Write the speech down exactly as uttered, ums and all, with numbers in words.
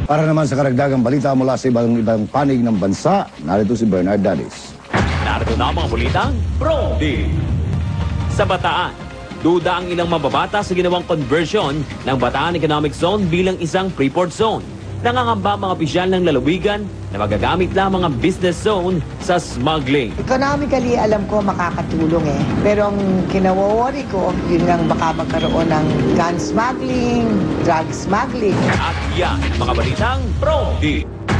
Para naman sa karagdagang balita mula sa ibang ibang panig ng bansa, narito si Bernard Dalis. Narito na ang mga balitang Pro D. Sa Bataan, duda ang ilang mababata sa ginawang conversion ng Bataan Economic Zone bilang isang Freeport Zone. Nangangamba ang mga opisyal ng lalawigan na magagamit lamang ang business zone sa smuggling. Economically, alam ko makakatulong eh. Pero ang kinaworry ko, yun lang baka magkaroon ng gun smuggling, drug smuggling. At yan, mga balitang Pro D.